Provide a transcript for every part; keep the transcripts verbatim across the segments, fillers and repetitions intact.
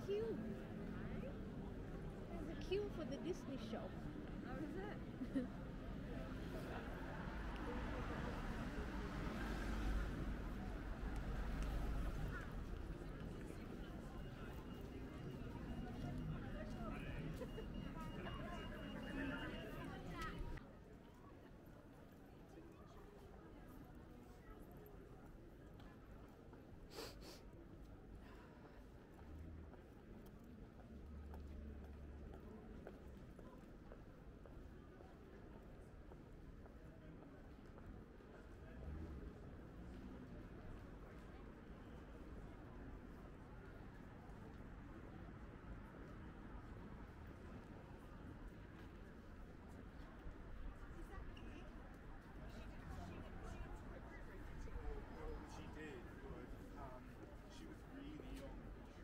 queue. There's a queue for the Disney shop. Oh, is it? She did, but um, she was really young.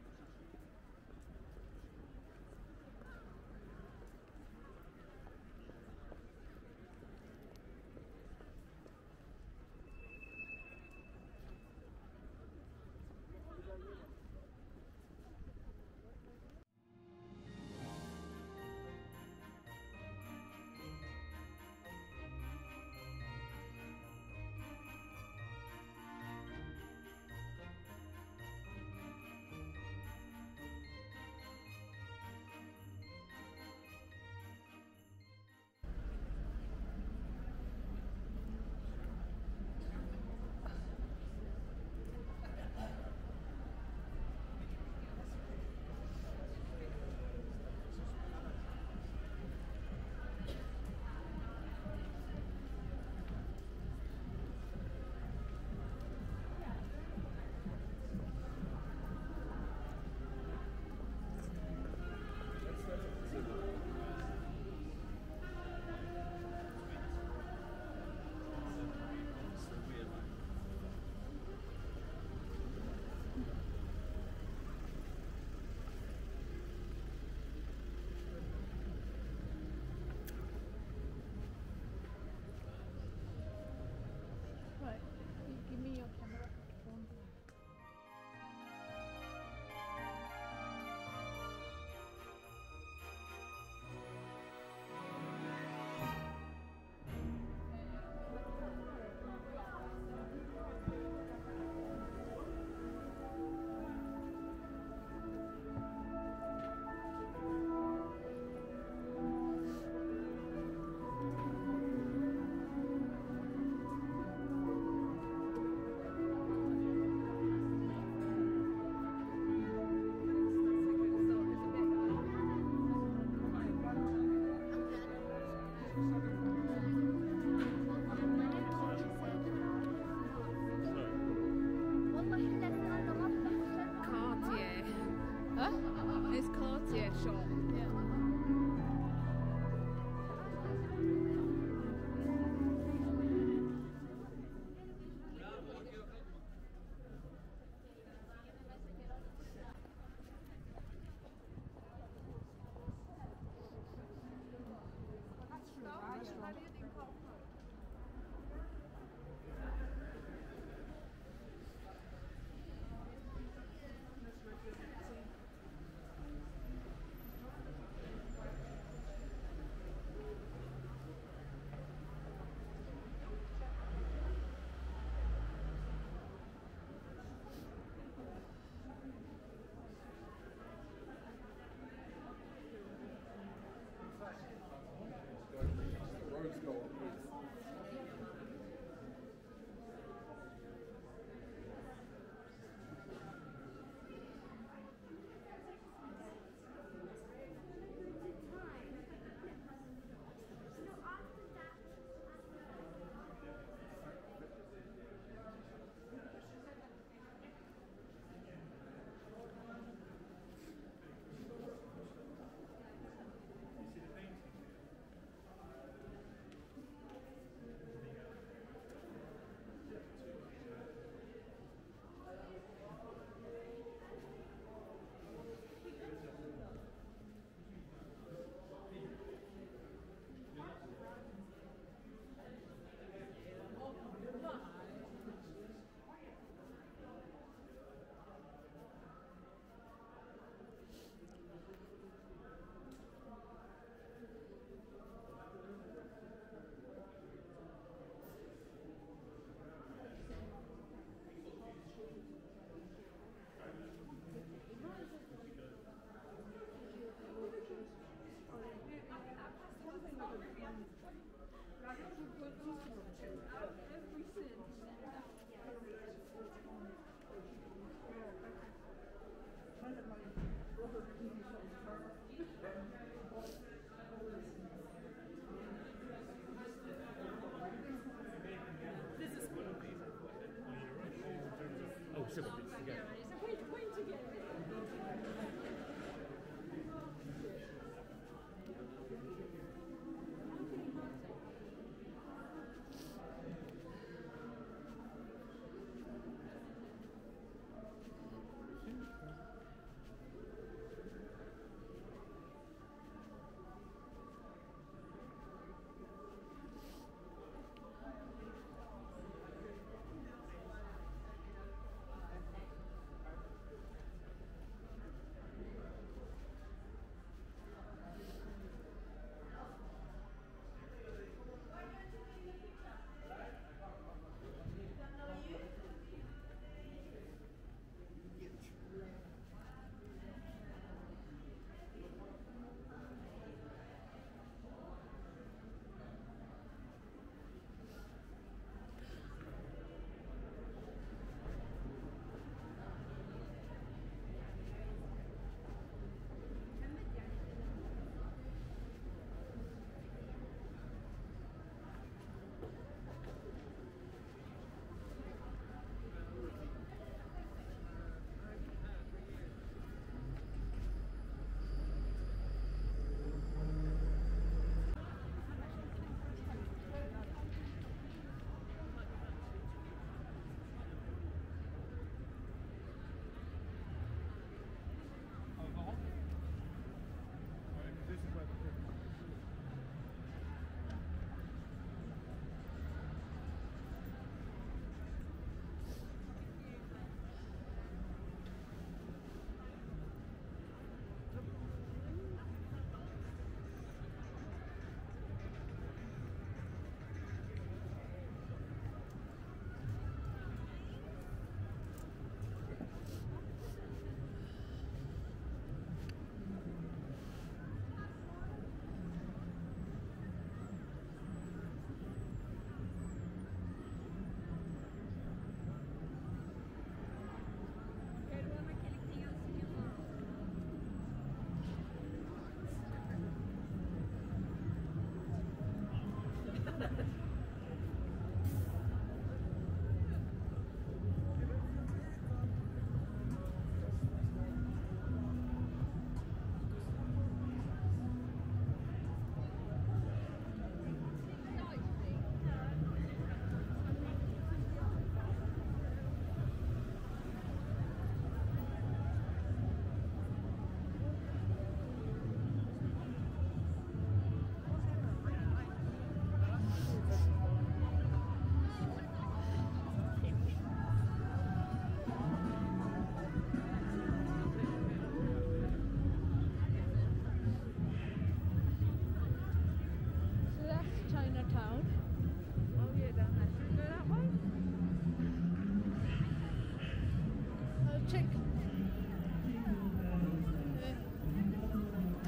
Right, you give me your camera phone. Cartier. Huh? It's Cartier shop. Yeah.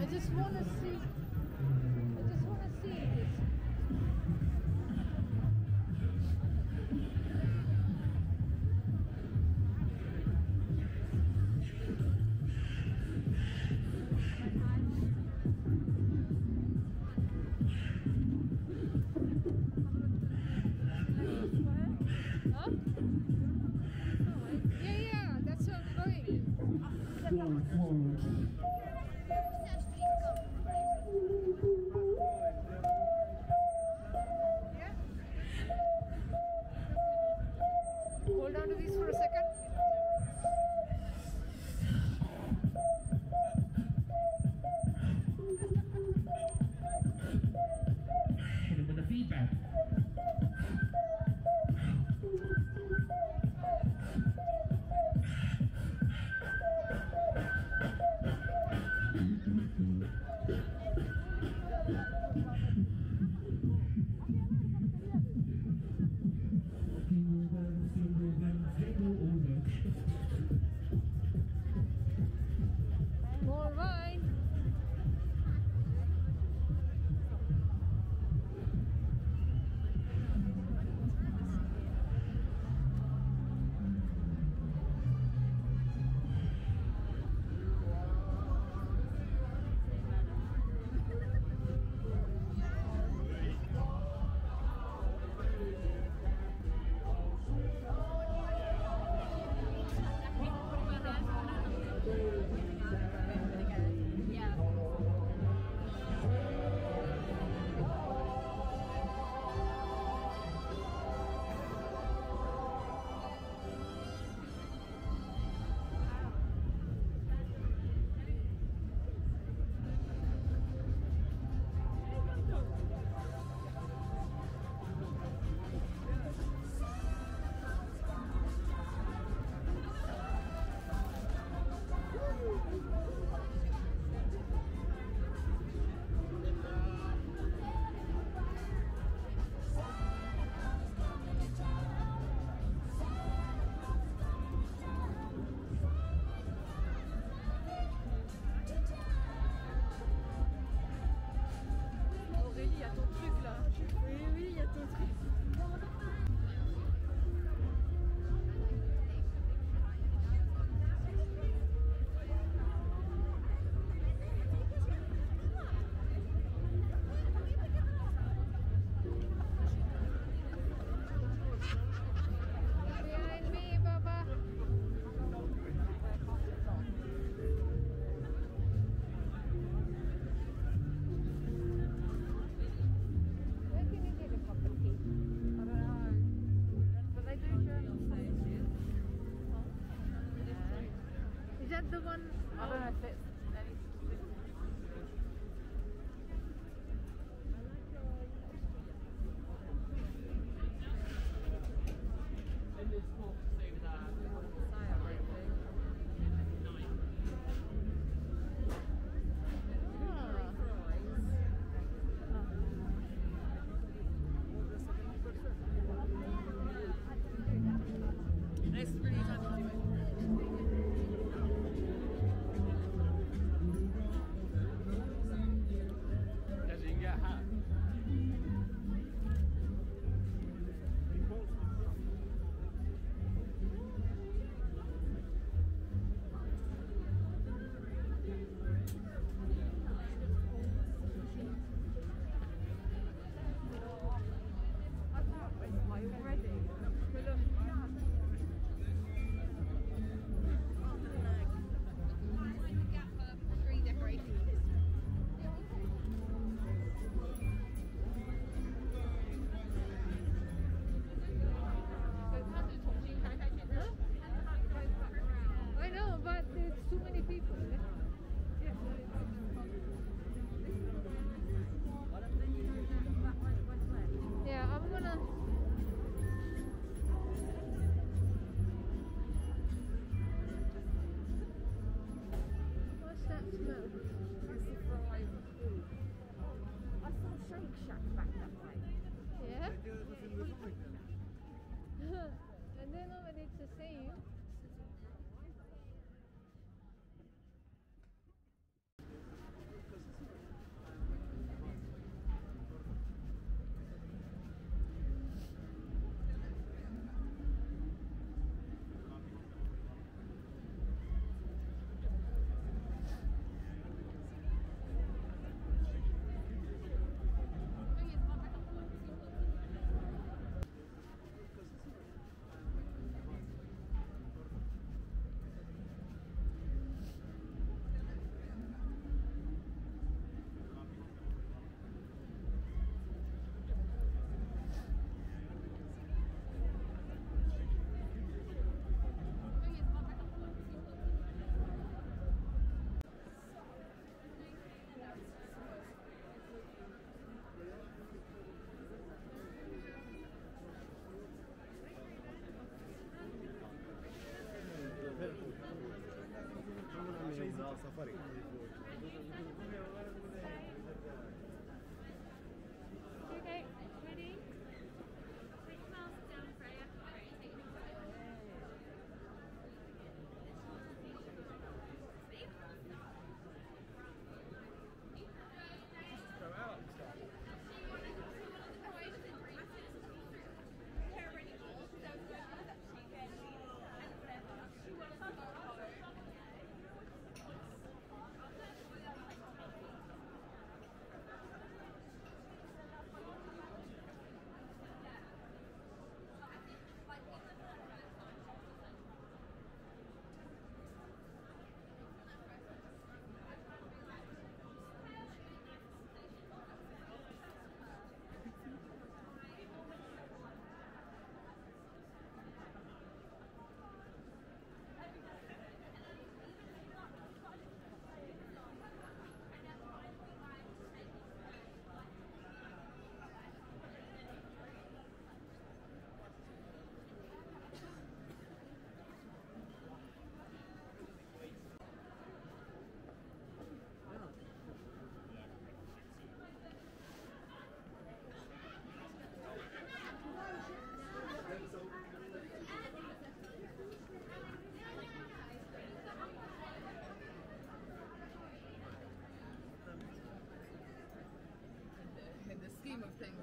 just want to see. I just want to see this. Huh? Yeah, yeah, that's where I'm going. Hold on to these for a second. Put it with the feedback. More wine. Aurélie, il y a ton truc là. Oui, oui, il y a ton truc. Behind me, Baba. Where can you get a cup of tea? I don't know. But they do journal stages. Is that the one? I don't know if it's. It's really fun to do it.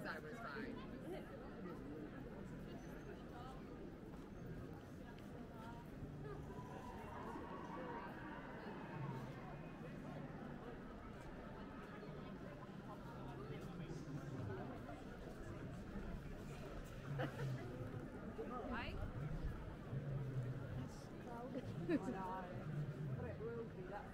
thought it was fine. Right? It's crowded. I know. But it will be, that's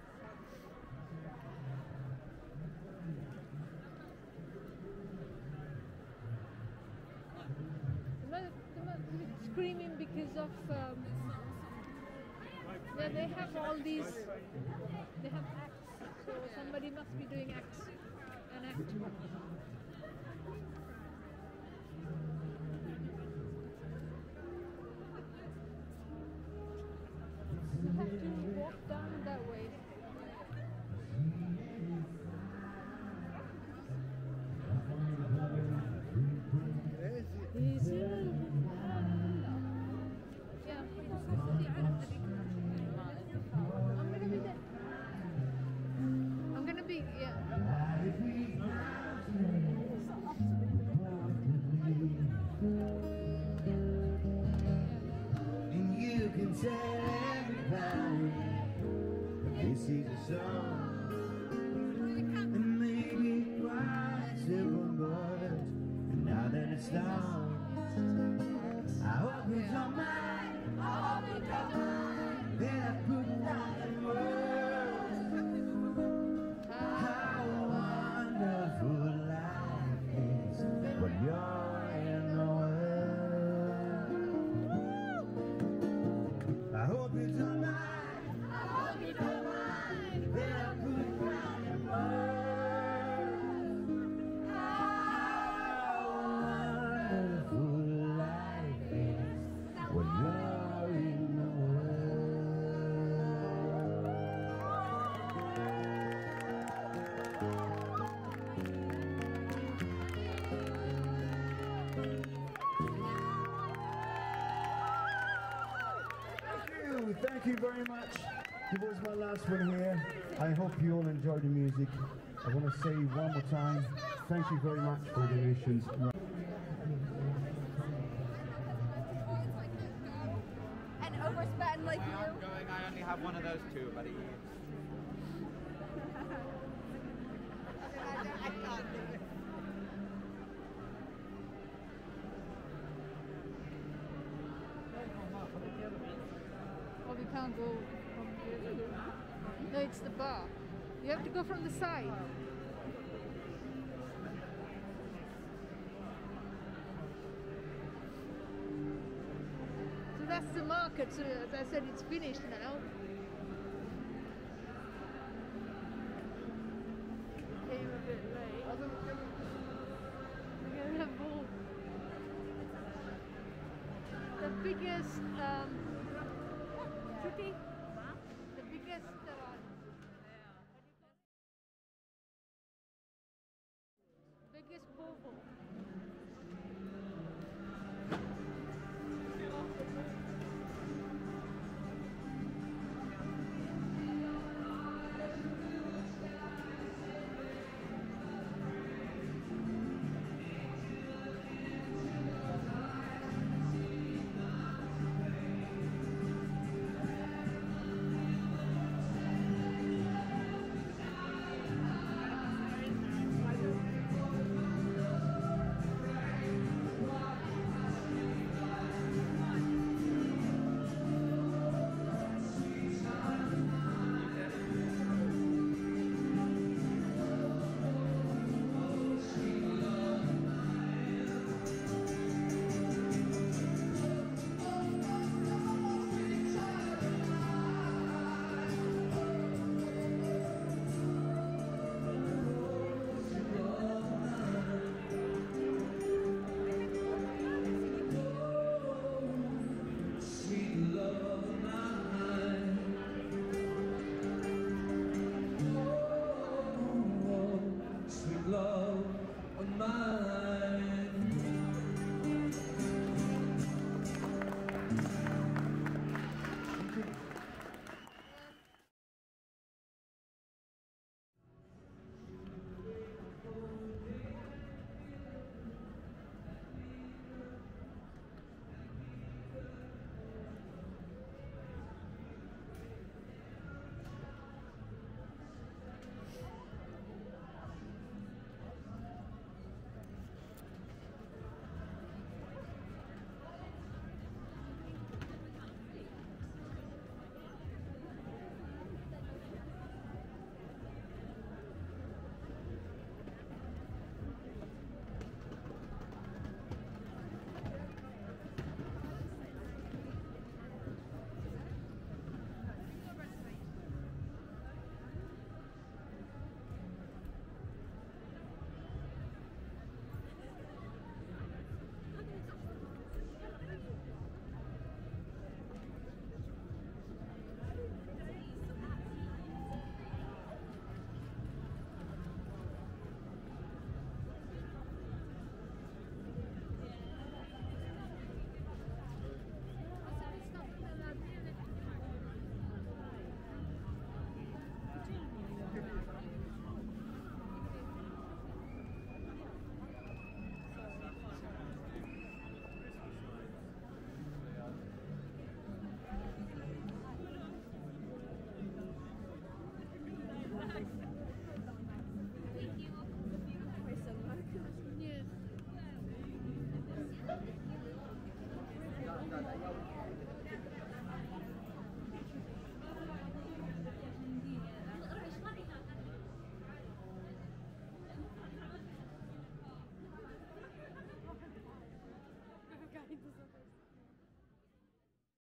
They're screaming because of um, yeah, they have all these, they have acts, so somebody must be doing acts, an act. You have to walk down that way. Is it? Yeah, I'm gonna be there. I'm gonna be, yeah. And you can tell everybody this is a song, and maybe quite simple words. And now that it's done, I hope you don't mind. I hope you don't mind that I put down in words how wonderful life is when you're in the world. I hope you don't mind. I hope you don't mind that I put down in words how wonderful life is when you're in the world. Thank you, thank you very much. It was my last one here. I hope you all enjoyed the music. I want to say one more time, thank you very much for the donations. and overspend like Where I'm you. going, I only have one of those two, buddy. I can't do it. Oh, we can't go from here. No, it's the bar. You have to go from the side. So that's the market. So as I said, it's finished now. Came a bit late. We're gonna have all the biggest um, city.